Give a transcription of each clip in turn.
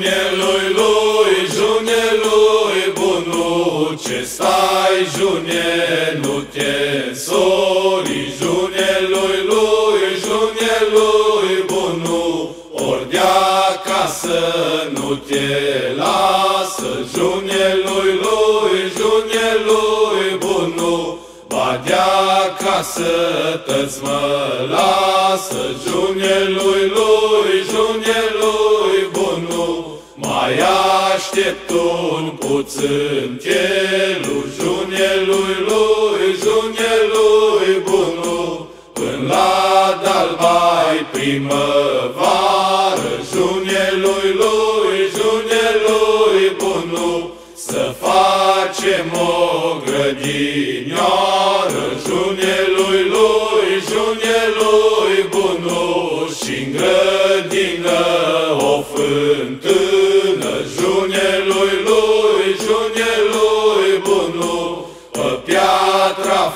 Junielui lui, junielui bunu, ce stai, junie, nu te însori. Junielui lui, junielui bunu, ori de acasă nu te lasă. Junielui lui, junielui bunu, ba de acasă tăți mă lasă. Junielui lui, junielui bunu, mai aștept un puțin chelu. Junielui lui, junielui bunu, până la dalbai primăvară. Junielui lui, junielui bunu, să facem o grădinioară. Junielui lui, junielui bunu, și-n grădină o fântână. Junielui lui, junielui bunu, pe piatra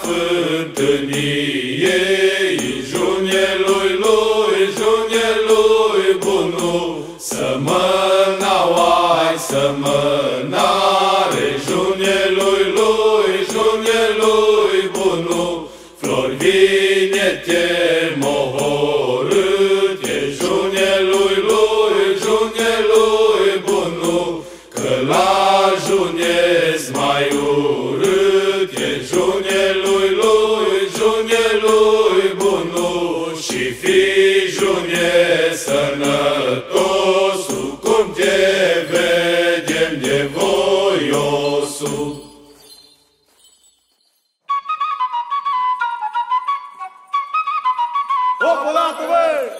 fântâniei. Junielui lui, junielui bunu, să mănauai, să mănare. Junielui lui, junielui bunu, flori vinete mohorâte. Junielui lui, junielui bunu, că la juniez mai urâte. Junielui lui, junielui bunu, și fii junie sănătosul, cum te vedem de voiosul. O, până